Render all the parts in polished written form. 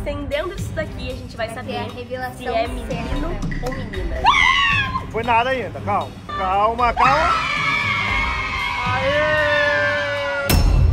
acendendo isso daqui, a gente vai saber a revelação se é menino ou menina. Não foi nada ainda, calma. Calma, calma. Aê!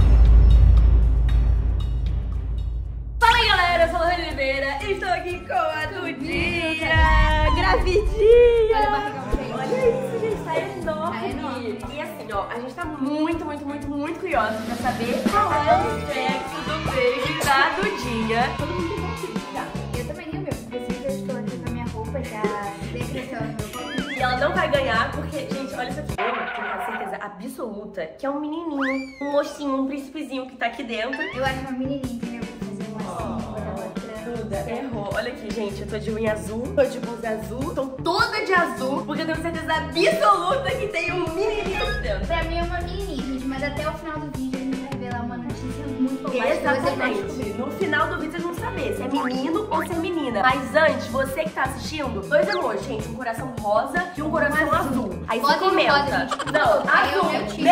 Fala aí, galera, eu sou a Lohane Oliveira e estou aqui com a Dudinha, gravidinha. Olha isso, gente, tá enorme. E assim, ó, a gente tá muito curiosa pra saber qual é o sexo do baby da Dudinha. Todo mundo tem contigo já. Eu também tenho meu, inclusive eu estou aqui com a minha roupa já decretando meu corpo. E ela não vai ganhar porque, gente, olha isso aqui. Eu tenho certeza absoluta que é um menininho, um mocinho, um príncipezinho que tá aqui dentro. Eu acho uma menininha, entendeu? Vou fazer uma assim, outra. Duda, errou. Olha aqui, gente, eu tô de unha azul, tô de blusa azul, tô toda de azul, porque eu tenho certeza absoluta que tem um menininho aqui dentro. Pra mim é uma menininha, gente, mas até o final do vídeo a gente vai revelar uma notícia muito boa. Exatamente. No final do vídeo vocês vão saber se é menino ou se é menina. Mas antes, você que tá assistindo, dois emojis, gente. Um coração rosa e um coração azul. Aí você comenta. Não, azul.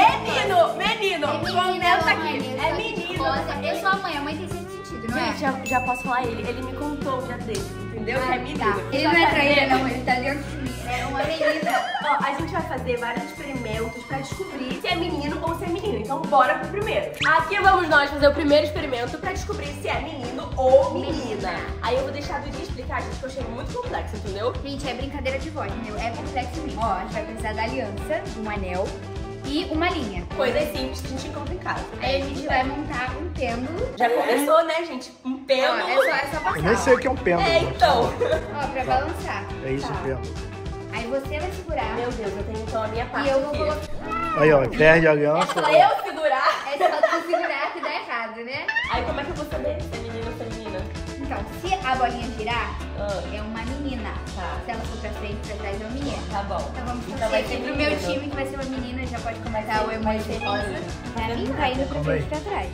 Menino. Comenta aqui. É menino. Eu sou a mãe tem sempre sentido, não é? Gente, já posso falar ele. Ele me contou um dia desse, entendeu? Que é menino. Tá. Ele não é traíra, não. Ele tá dentro de mim. É uma menina. Ó, a gente vai fazer vários experimentos pra descobrir se é menino ou se é menina. Então bora pro primeiro. Aqui vamos nós fazer o primeiro experimento pra descobrir se é menino ou menina. Aí eu vou deixar a Dudinha explicar, gente, que eu achei muito complexo, entendeu? Gente, é brincadeira de voz, entendeu? É complexo mesmo. Ó, a gente vai precisar da aliança, de um anel e uma linha. Coisas simples que a gente encontra em casa. Aí a gente vai montar um pêndulo. Já começou, né, gente? Um pêndulo. Ó, é só passar. Eu nem sei o que é um pêndulo. É, então. Ó, pra balançar. É isso, tá. pêndulo. Aí você vai segurar. Meu Deus, eu tenho então a minha parte E eu vou aqui. colocar. Aí, ó, perde a aliança. É só eu segurar. É só tu segurar que dá errado, né? Aí como é que eu vou saber se é menino ou se é menina? Então, se a bolinha girar, Ah, é uma menina. tá. Se ela for pra frente, pra trás, é uma menina. Tá bom. Então vamos Então torcer vai aqui ser pro meu menino. time, que vai ser uma menina. Já pode comentar o Vai emoji ser rosa. menino. Pra mim, tá indo pra frente e pra trás.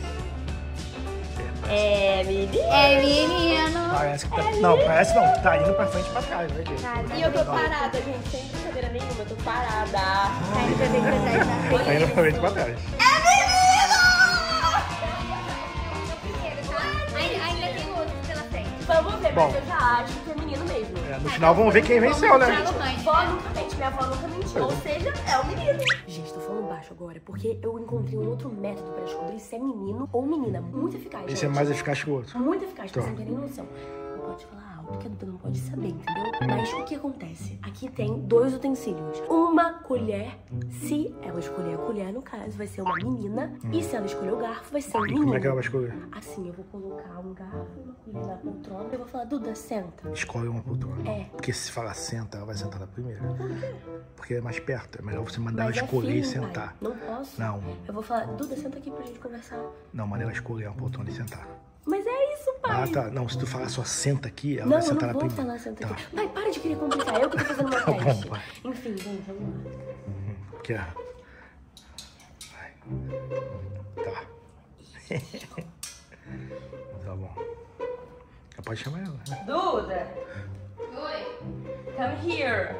É menino. É menino. Parece que tá... Não, parece não. Tá indo pra frente e pra trás, vai ver. E eu tô parada, gente, sem brincadeira nenhuma, eu tô parada. Tá indo pra frente e pra trás, na frente. Tá indo pra frente e pra trás. Ainda tem outros pela frente. Vamos ver, Bom. mas eu já acho que é menino mesmo. É, no final vamos ver quem venceu, né? Minha avó nunca mente, minha avó nunca mentiu, ou seja, é o menino. Gente, tô falando baixo agora, porque eu encontrei um outro método pra descobrir se é menino ou menina. Muito eficaz, Esse gente. é mais eficaz que o outro. Muito eficaz, Tá. você não tem nem noção. Não pode falar alto, porque a Duda não pode saber, entendeu? Mas o que acontece? Aqui tem dois utensílios. Uma colher, se ela escolher a colher, no caso, vai ser uma menina. E se ela escolher o garfo, vai ser um menino. Como é que ela vai escolher? Assim, eu vou colocar um garfo e uma colher na poltrona. Eu vou falar, Duda, senta. Escolhe uma poltrona. É. Porque se falar senta, ela vai sentar na primeira. Porque é mais perto. É melhor você mandar Mas ela escolher e firme, sentar. pai. Não posso. Não. Eu vou falar, Duda, senta aqui pra gente conversar. Não, manda ela escolher uma poltrona e sentar. Mas é isso, pai. Ah, tá. Não, se tu falar só senta aqui, ela Não, vai eu sentar não na vou primeira. falar senta Tá. aqui. Pai, para de querer complicar. Eu que tô fazendo meu Tá teste. bom, pai. Enfim, vamos lá. Aqui, ó. Vai. Tá. Tá bom. Já pode chamar ela, né? Duda, Oi. come here.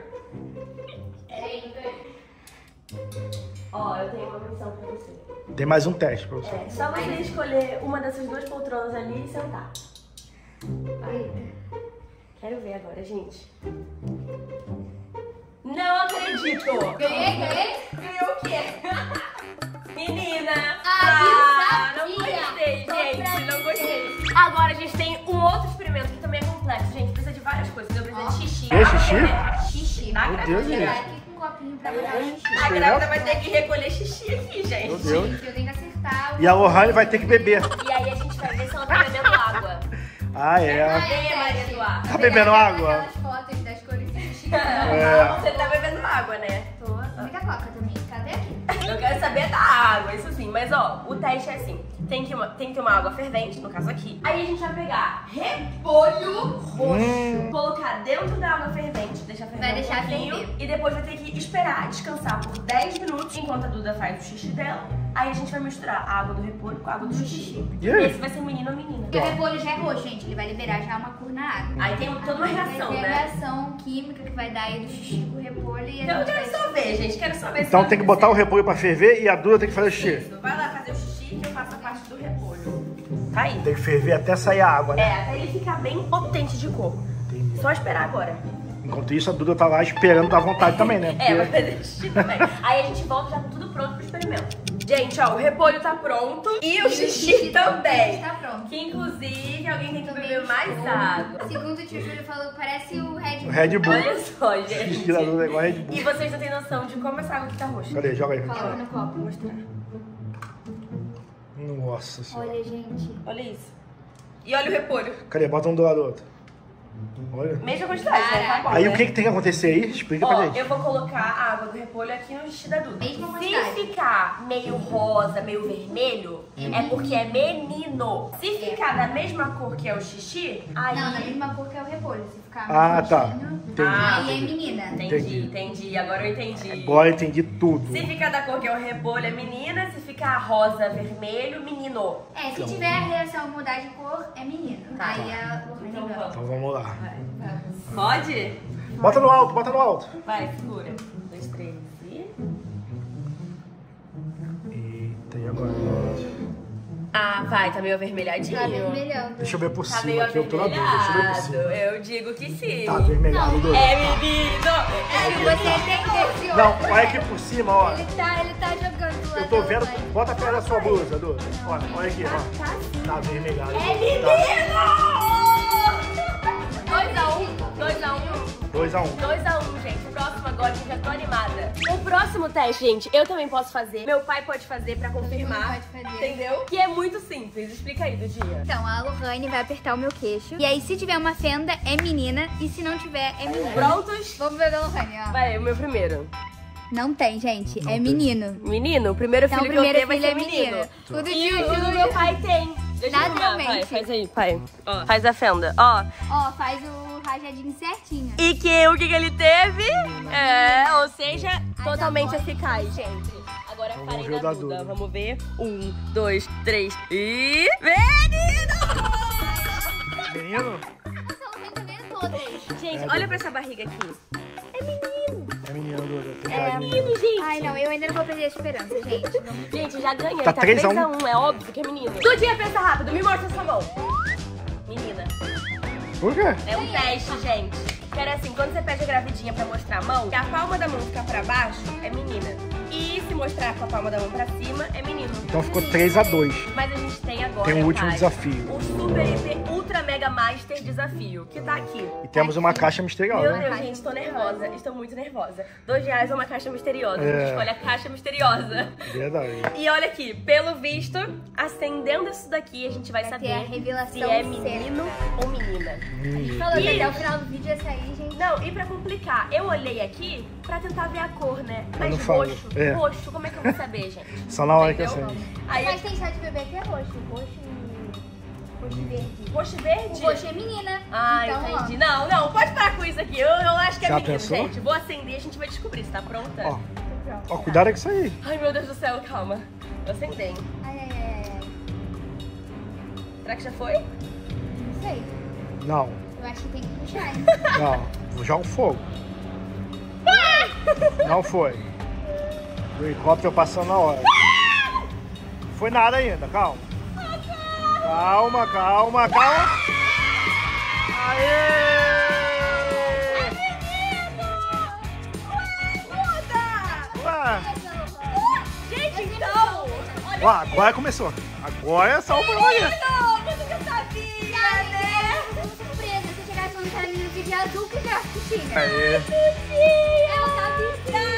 É, Ó, eu tenho uma missão pra você. Tem mais um teste pra você. É só você escolher uma dessas duas poltronas ali e sentar. Quero ver agora, gente. Não acredito! Ganhei? Ganhou o quê? Menina! Ah, não sabia. gostei, Só gente, pra não mim. gostei. Agora a gente tem um outro experimento que também é complexo, gente. Precisa de várias coisas. Eu preciso de xixi. Que xixi? Xixi. Na Meu Deus, grávida. gente. Aqui com um copinho pra botar o xixi. A grávida vai ter que recolher xixi aqui, gente. Meu Deus. Gente, eu tenho que acertar. E a Lohane vai ter que beber. E aí a gente vai ver se ela tá bebendo água. Ah, é. Vem, Maria Eduarda. Tá bebendo água? Aquelas fotos das cores de xixi. É. Você tá bebendo água, né? Tô. Muita coca também. Cadê aqui? Eu quero saber da água, isso sim. Mas ó, o teste é assim. Tem que ter uma água fervente, no caso aqui. Aí a gente vai pegar repolho roxo, colocar dentro da água fervente, deixar ferver Vai deixar um pouquinho, ferver. e depois vai ter que esperar descansar por 10 minutos, enquanto a Duda faz o xixi dela. Aí a gente vai misturar a água do repolho com a água do xixi. E aí? Esse vai ser menino ou menina. Porque o repolho já é roxo, gente. Ele vai liberar já uma cor na água. Aí tem toda uma reação, Vai ter a né? reação química que vai dar aí do xixi com o repolho e a Então eu gente quero vai... só ver, gente. Quero só ver se Então vai tem que botar o acontecer. repolho pra ferver e a Duda tem que fazer o xixi. Isso. Vai lá fazer o xixi que eu faço a parte do repolho. Tá aí. Tem que ferver até sair a água, né? É, até ele ficar bem potente de cor. Entendi. Só esperar agora. Enquanto isso, a Duda tá lá esperando dar vontade também, né? É, vai fazer xixi também. Aí a gente volta já com tudo pronto pro experimento. Gente, ó, o repolho tá pronto e o xixi também. Tá pronto. Que inclusive alguém tem que beber mais água. Segundo o tio Júlio falou, parece o Red Bull. O Red Bull. Olha só, O gente. xixi da Duda é igual Red Bull. E vocês não têm noção de como essa água aqui tá roxa. Cadê? Joga aí. Coloca no copo. Vou mostrar. Nossa senhora. Olha, gente. Olha isso. E olha o repolho. Cadê? Bota um do lado do outro. Olha. Mesma quantidade, né? Tá bom, Aí né? o que tem que acontecer aí? Explica pra Ó, gente. eu vou colocar a água do repolho aqui no xixi da Duda. Mesma Se quantidade. ficar meio rosa, meio vermelho, é porque é menino. Se ficar da mesma cor que é o xixi, aí... Não, na mesma cor que é o repolho. Se ficar Ah, mais tá. roxinho, Entendi. aí é menina. Entendi. Agora eu entendi. Agora eu entendi tudo. Se ficar da cor que é o repolho, é menina. Se ficar rosa, vermelho, menino. É, se tiver a reação mudar de cor, é menino. Tá. Aí a Lohane Então ganha. vamos. Então vamos lá. Pode? Bota no alto, bota no alto. Vai, segura. 1, 2, 3 e... Eita, e agora? Ah, vai, tá meio avermelhadinho. Tá vermelhando. Deixa eu ver por Tá cima meio aqui, eu tô na dúvida. Deixa eu ver por cima. avermelhado. Eu digo que sim. Tá avermelhado, Duda. É menino! É que você tem que ter esse olho. Não, olha aqui por cima, ó. Ele tá jogando lá. Eu tô vendo. Bota perto da sua blusa, Duda. Olha aqui, ó. Tá avermelhado. É menino! 2 a 1. 2 a 1, gente. O próximo agora, eu já tô animada. O próximo teste, gente, eu também posso fazer. Meu pai pode fazer pra confirmar. mundo pode fazer. Entendeu? Que é muito simples. Explica aí, Dudinha. Então, a Lohane vai apertar o meu queixo. E aí, se tiver uma fenda, é menina. E se não tiver, é menino. Prontos? Vamos ver a Lohane, ó. Vai, o meu primeiro. Não tem, gente. Não é tem. menino. Menino? O primeiro Então, filho o que eu primeiro ter vai filho ser é menino. menino. O do E tio o do Júlio. meu pai tem. Deixa eu filmar. Vai, Naturalmente. faz aí, pai. Ó, faz a fenda. Ó. Ó, faz o rajadinho certinho. E que o que ele teve? É, ou seja, Ai, totalmente tá bom. eficaz, gente. Agora Vamos farei ver o da da Duda. Duda. Vamos ver. 1, 2, 3 e... Menino! Menino? Essa Lohane também é todas. Gente, olha pra essa barriga aqui. É menino. É menino, Duda. Tem É cara de menino. menino, gente. Ai, não, eu ainda não vou perder a esperança, gente. Gente, já ganhei. Tá 3 a 1. 3 a 1, é óbvio que é menino. Dudinha, pensa rápido. Me mostra sua mão. Menina. Por quê? É um teste, gente. Que era assim, quando você pede a gravidinha pra mostrar a mão, se a palma da mão ficar pra baixo, é menina. E se mostrar com a palma da mão pra cima, é menino. Então ficou 3 a 2. Mas a gente tem agora, Tem o último pai, desafio. o Super Hiper Ultra Mega Master Desafio, que tá aqui. E temos uma caixa Meu misteriosa, né? Deus, gente, tô nervosa. Estou muito nervosa. R$2 é uma caixa misteriosa. É. A gente escolhe a caixa misteriosa. Verdade. E olha aqui, pelo visto, acendendo isso daqui, a gente vai Vai ter saber a revelação se é menino ou menina. Falou que E- até o final do vídeo ia sair, gente. Não, e pra complicar, eu olhei aqui pra tentar ver a cor, né? Mas não falo. roxo, É. roxo, como é que eu vou saber, gente? Só na hora que Entendeu? acende. Aí, Mas tem chá de bebê que é roxo. Roxo e verde. roxo e verde? O roxo é menina. Ah, então, ó. entendi. Não, pode parar com isso aqui. Eu acho que é Já menino, pensou? gente. Vou acender e a gente vai descobrir. Você tá pronta? Ó, Pronto. ó, cuidado com isso aí. Ai, meu Deus do céu, calma. Eu acendei. Ai. Será que já foi? Não sei. Não, Eu acho que tem que puxar, hein? não. Joga o fogo. Não foi. O helicóptero passando na hora. Foi nada ainda, calma. Calma, calma, calma. Aê! Ué, Gente, então! Olha ó, agora começou. Agora é só o problema. não, você já sabia, né? Surpresa, se chegasse falando que era menino de azul, que já tinha. Aê. Ela sabia.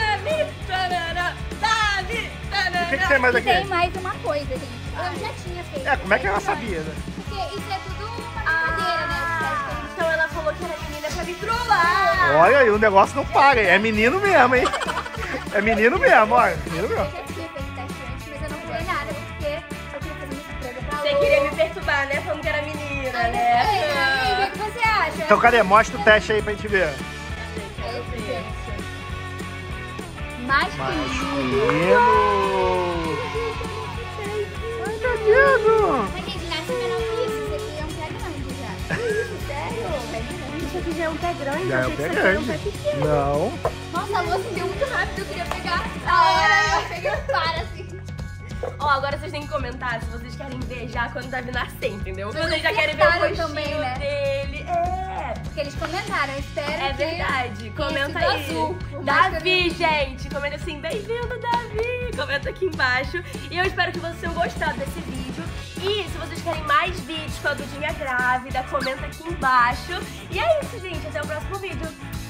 O que tem mais E aqui? tem mais uma coisa, gente. Eu já tinha feito. É, como é que ela sabia, né? Porque isso é tudo uma brincadeira, né? Então ela falou que era menina pra me trollar. Olha aí, o negócio não para, hein? É menino mesmo, hein? É menino mesmo, olha. Menino Eu mesmo. já tinha feito teste antes, mas eu não falei nada, porque eu queria fazer uma surpresa pra Você Lu. queria me perturbar, né? Falando que era menina, Ai, né? amiga, o que você acha? Então cadê? Mostra o teste aí pra gente ver. Masculino. Menino! Ai, meu Deus! Mas, gente, nasce menor que isso. Isso aqui é um pé grande já. Sério? Pé grande. Isso aqui já é um pé grande. Já é eu o achei pé que isso aqui era um grande. pé pequeno. Não. Nossa, a lua acendeu muito rápido. Eu queria pegar. A hora eu peguei para, assim. Ó, agora vocês têm que comentar se vocês querem ver já quando o Davi nascer, entendeu? Se vocês já querem ver acertaram o rostinho também, né? dele. Porque eles comentaram, eu espero É que... verdade. Comenta esse do aí. azul, por mais Davi, que eu não- gente. Comenta assim, bem-vindo, Davi. Comenta aqui embaixo. E eu espero que vocês tenham gostado desse vídeo. E se vocês querem mais vídeos com a Dudinha grávida, comenta aqui embaixo. E é isso, gente. Até o próximo vídeo.